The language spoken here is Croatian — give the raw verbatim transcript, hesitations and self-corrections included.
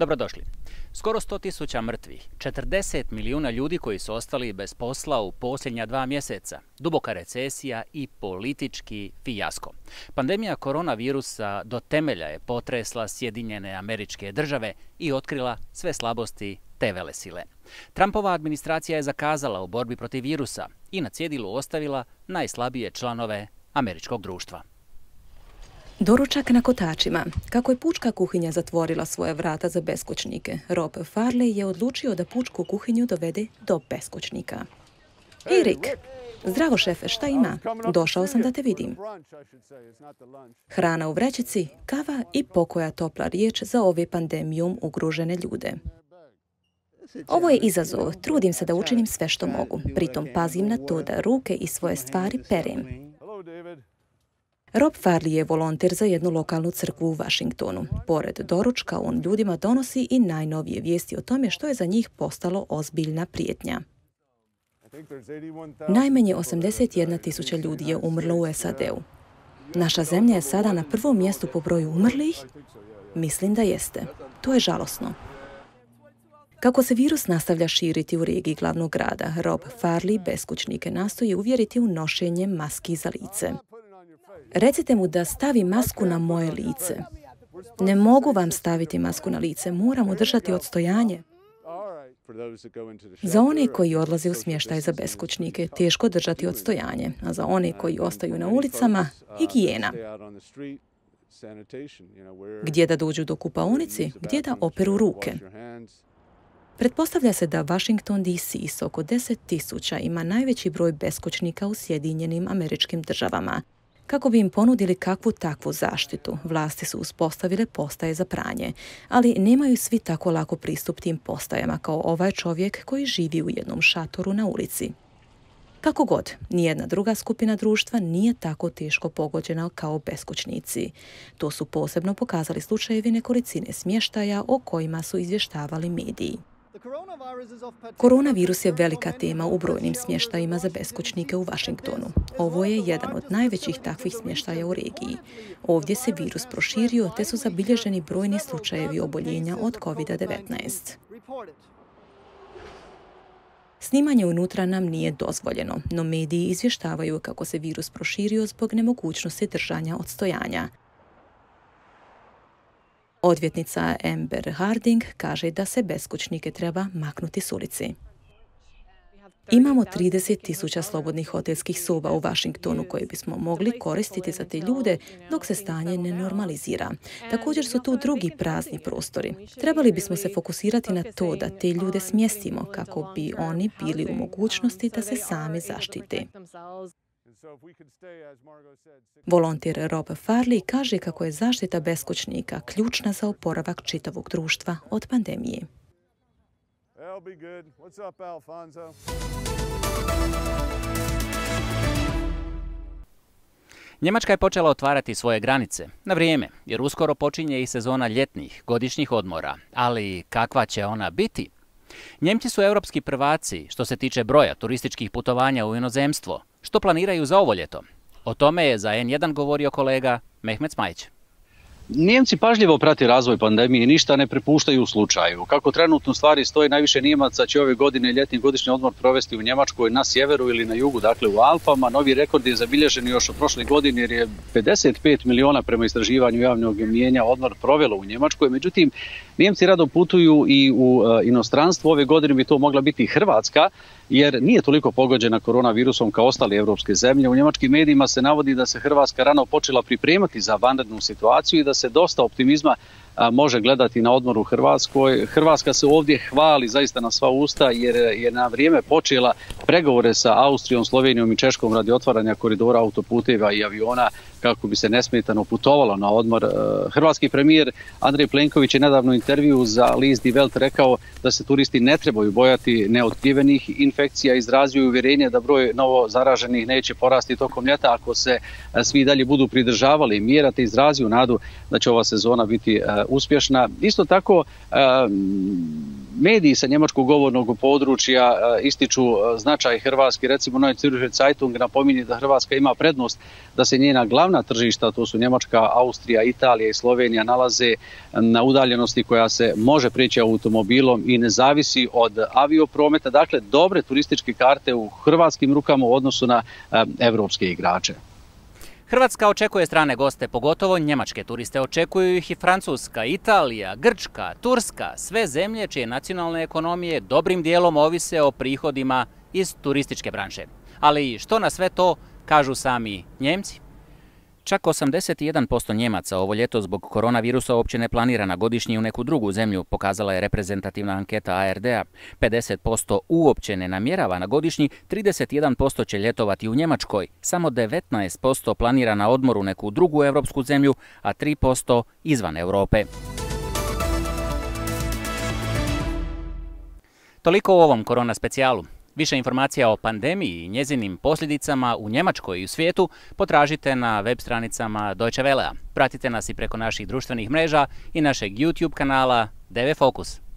Dobrodošli. Skoro sto tisuća mrtvih, četrdeset milijuna ljudi koji su ostali bez posla u posljednja dva mjeseca, duboka recesija i politički fijasko. Pandemija koronavirusa do temelja je potresla Sjedinjene Američke Države i otkrila sve slabosti te velesile. Trumpova administracija je zakazala u borbi protiv virusa i na cjedilu ostavila najslabije članove američkog društva. Doručak na kotačima. Kako je pučka kuhinja zatvorila svoje vrata za beskućnike, Rob Farley je odlučio da pučku kuhinju dovede do beskućnika. Ej, Rick, zdravo šefe, šta ima? Došao sam da te vidim. Hrana u vrećici, kava i pokoja topla riječ za ove pandemijom ugrožene ljude. Ovo je izazov, trudim se da učinim sve što mogu, pritom pazim na to da ruke i svoje stvari perem. Rob Farley je volonter za jednu lokalnu crkvu u Washingtonu. Pored doručka, on ljudima donosi i najnovije vijesti o tome što je za njih postalo ozbiljna prijetnja. Najmanje osamdeset jedna tisuća ljudi je umrlo u S A D-u. Naša zemlja je sada na prvom mjestu po broju umrlih? Mislim da jeste. To je žalosno. Kako se virus nastavlja širiti u regiji glavnog grada, Rob Farley beskućnike nastoji uvjeriti u nošenje maski za lice. Recite mu da stavi masku na moje lice. Ne mogu vam staviti masku na lice, moram održati odstojanje. Za one koji odlaze u smještaj za beskućnike, teško držati odstojanje, a za one koji ostaju na ulicama, higijena. Gdje da dođu do kupaonici, gdje da operu ruke. Pretpostavlja se da Washington D C s oko deset tisuća ima najveći broj beskućnika u Sjedinjenim Američkim Državama. Kako bi im ponudili kakvu takvu zaštitu, vlasti su uspostavile postaje za pranje, ali nemaju svi tako lako pristup tim postajama kao ovaj čovjek koji živi u jednom šatoru na ulici. Kako god, nijedna druga skupina društva nije tako teško pogođena kao beskućnici. To su posebno pokazali slučajevi nekolicine smještaja o kojima su izvještavali mediji. Koronavirus je velika tema u brojnim smještajima za beskućnike u Washingtonu. Ovo je jedan od najvećih takvih smještaja u regiji. Ovdje se virus proširio te su zabilježeni brojni slučajevi oboljenja od kovid devetnaest. Snimanje unutra nam nije dozvoljeno, no mediji izvještavaju kako se virus proširio zbog nemogućnosti držanja odstojanja. Odvjetnica Amber Harding kaže da se beskućnike treba maknuti s ulici. Imamo trideset tisuća slobodnih hotelskih soba u Washingtonu koje bismo mogli koristiti za te ljude dok se stanje ne normalizira. Također su tu drugi prazni prostori. Trebali bismo se fokusirati na to da te ljude smjestimo kako bi oni bili u mogućnosti da se sami zaštite. Volonter Rob Farley kaže kako je zaštita beskućnika ključna za oporavak čitavog društva od pandemije. Njemačka je počela otvarati svoje granice na vrijeme, jer uskoro počinje i sezona ljetnih, godišnjih odmora. Ali kakva će ona biti? Njemci su europski prvaci što se tiče broja turističkih putovanja u inozemstvo. Što planiraju za ovo ljeto? O tome je za N jedan govorio kolega Mehmet Smajić. Njemci pažljivo prati razvoj pandemije i ništa ne prepuštaju u slučaju. Kako trenutno stvari stoje, najviše Nijemaca će ove godine ljetni godišnji odmor provesti u Njemačkoj na sjeveru ili na jugu, dakle u Alpama. Novi rekord je zabilježen još od prošle godine jer je pedeset pet miliona prema istraživanju javnog mnijenja odmor provelo u Njemačkoj. Međutim, Nijemci rado putuju i u inostranstvo. Ove godine bi to mogla biti Hrvatska, jer nije toliko pogođena koronavirusom kao ostale evropske zemlje. U njemačkim medijima se navodi da se Hrvatska rano počela pripremati za vanrednu situaciju i da se dosta optimizma a, može gledati na odmor u Hrvatskoj. Hrvatska se ovdje hvali zaista na sva usta jer je na vrijeme počela pregovore sa Austrijom, Slovenijom i Češkom radi otvaranja koridora autoputeva i aviona kako bi se nesmetano putovalo na odmor. Hrvatski premijer Andrej Plenković je nedavno u intervju za list Die Welt rekao da se turisti ne trebaju bojati neotkrivenih infekcija, izrazio uvjerenje da broj novo zaraženih neće porasti tokom ljeta ako se svi dalje budu pridržavali mjera, te izrazio nadu da će ova sezona biti uspješna. Isto tako, mediji sa njemačkog govornog područja ističu značaj Hrvatske. Recimo, Neue Zürcher Zeitung napominje da Hrvatska ima prednost da se njena glavna tržišta, to su Njemačka, Austrija, Italija i Slovenija, nalaze na udaljenosti koja se može prijeći automobilom i ne zavisi od avioprometa. Dakle, dobre turističke karte u hrvatskim rukama u odnosu na evropske igrače. Hrvatska očekuje strane goste, pogotovo njemačke turiste. Očekuju ih i Francuska, Italija, Grčka, Turska, sve zemlje čije nacionalne ekonomije dobrim dijelom ovise o prihodima iz turističke branše. Ali što na sve to kažu sami Njemci? Čak osamdeset jedan posto Njemaca ovo ljeto zbog koronavirusa uopće ne planira na godišnji u neku drugu zemlju, pokazala je reprezentativna anketa A R D-a. pedeset posto uopće ne namjerava na godišnji, trideset jedan posto će ljetovati u Njemačkoj, samo devetnaest posto planira na odmor u neku drugu europsku zemlju, a tri posto izvan Europe. Toliko u ovom korona specijalu. Više informacija o pandemiji i njezinim posljedicama u Njemačkoj i u svijetu potražite na web stranicama Deutsche Wellea. Pratite nas i preko naših društvenih mreža i našeg YouTube kanala D V Fokus.